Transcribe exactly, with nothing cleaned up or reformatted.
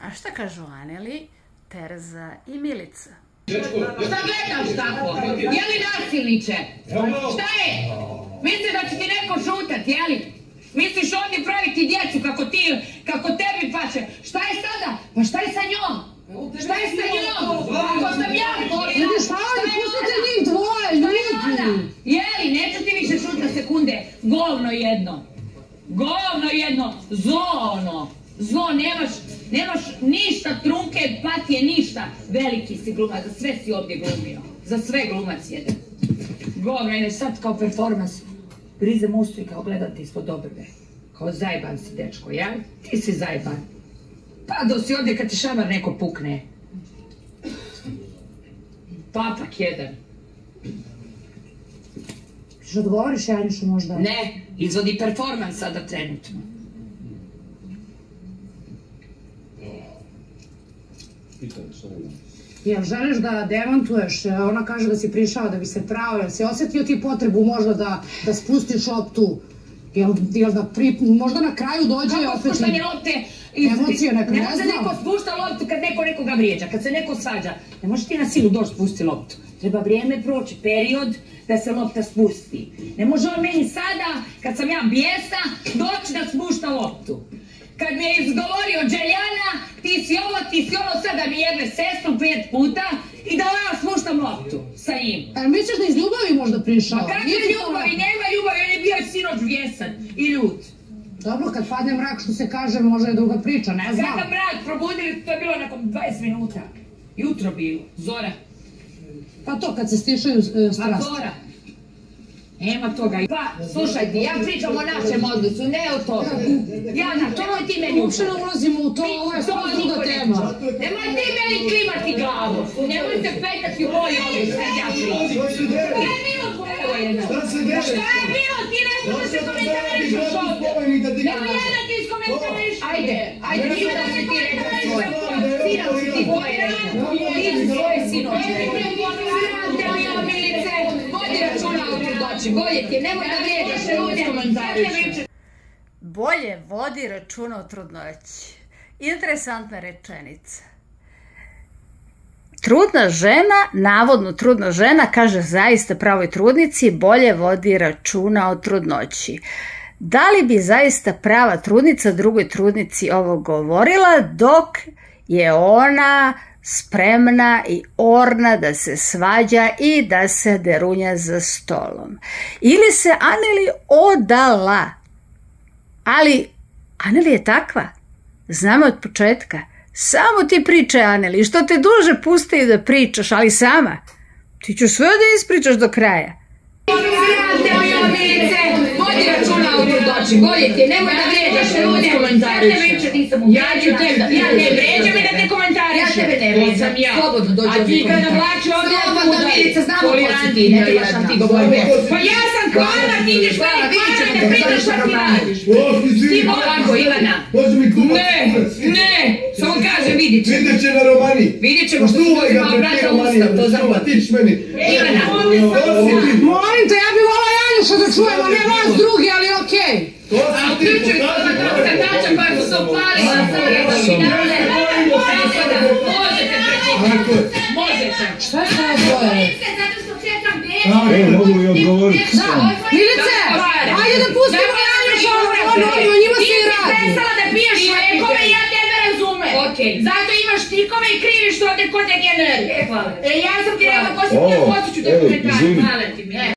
A šta kažu Aneli, Terza i Milica? Šta gledaš tako? Je li nasilniče? Šta je? Misli da će ti neko šutat, je li? Misliš ovdje praviti djecu kako ti, kako tebi pače? Šta je sada? Pa šta je sa njom? Šta je sa njom? Ako sam ja volila, šta je? Pustite njih dvoje, ljudi! Je li? Neću ti više šutat sekunde. Govno jedno. Govno jedno. Zlo ono. Zlo, nemaš, nemaš ništa trunke, patije, ništa. Veliki si glumac, za sve si ovdje glumio. Za sve glumac jedan. Govno, ide sad kao performans. Grizem ustu i kao gledate ispod obrve. Kao zajeban si, dečko, ja? Ti si zajeban. Pa do si ovdje kad ti šamar neko pukne. Papak jedan. Što odgovoriš, Janjušu, možda? Ne, izvodi performans sada trenutno. Jel želiš da demantuješ? Ona kaže da si prišao da bi se prao. Jel si osjetio ti potrebu možda da, da spustiš loptu? Jel, jel da pri, možda na kraju dođe Kako opet... spuštanje lopte? Emocije neka, ne može znam. neko spušta loptu kad neko nekoga vrijeđa, kad se neko svađa. Ne možeš ti na silu doći spusti loptu. Treba vrijeme proći, period da se lopta spusti. Ne može on meni sada, kad sam ja bijesa, doći da spušta loptu. Kad mi je izgovorio Đeljana, ti si ovo, ti si ovo, sad da mi jebe sestru pet puta i da ja spuštam loptu sa njim. Ali misliš da iz ljubavi možda prišao? Ma kakve ljubavi, nema ljubavi, on je bio sinoć vjesan i ljut. Dobro, kad padne mrak, što se kaže, možda je druga priča, ne znam. Kakav mrak, probudili, to je bilo nakon dvadeset minuta. Jutro bilo, zora. Pa to, kad se stišaju uh, Pa strasti. zora. Nema toga. Pa, slušajte, ja pričam o našem odnosu, ne o tome. Jana, to moj ti meni Uopšte ne ulazimo u to, ovo je samo druga tema. Nemoj ti meni klimati glavu. Nemojte petati u moj odnos, kad ja pričam. Šta je bilo? Evo jedna. Šta je bilo? Ti ne smo da se komentarišeš ovdje. Nemoj jedna ti iskomentariš. Ajde, ajde, ti da se ti rekao svoje. Sinam si ti tvoje rekao. Ti si svoje sinoće rekao. Vodi računa o trudnoći. Bolje ti, nemoj da vrijeđaš ljude. Komentariš. Bolje vodi računa o trudnoći. Interesantna rečenica. Trudna žena, navodno trudna žena, kaže zaista pravoj trudnici, bolje vodi računa o trudnoći. Da li bi zaista prava trudnica drugoj trudnici ovo govorila dok je ona spremna i orna da se svađa i da se derunja za stolom? Ili se Aneli odala? Ali Aneli je takva. Znamo od početka. Samo ti pričaj, Aneli. Što te duže pusti da pričaš, ali sama. Ti ćeš sve da ispričaš do kraja. Vodi računa o trudnoći. Bolje ti, nemoj da vrijeđaš ljude. Ja ću tebe, ja ne vređam i da te komentariš. Ja tebe ne vređam, ja. Slobodno dođi ovdje komentariš. A ti kada vlači ovdje slobodno, Milica, znamo ko si ti, ne trebaš nam ti govoriti. Pa ja sam kvala, ti ideš meni kvala, ne pričaš šta ti radiš. Ti ovako, Ivana. Ne, ne, samo kaže, vidit ćemo. Vidjet će na romani. Vidjet ćemo što si uzimao brata u ustav, to zapamti. Ivana, molim te, ja bih volila Janjuša da čujemo, ne vas drugi, ali okej. A uključuj to za krokstatača koja su se upalila na sada finale. Možete prekinuti. Možete. Šta je sada dvoje? Zato što čekam djecu. Evo, mogu li odgovoriti? Da, Milice, ajde da pustimo Janjuša, ono, o njima se i radi. Ti prestala da piješ lekove i ja tebe razumem. Zato imaš tikove i kriviš to ovdje kod degenerije. E, ja sam ti rekao ko si ti u kosu ću da komentariš. Hvala ti mi.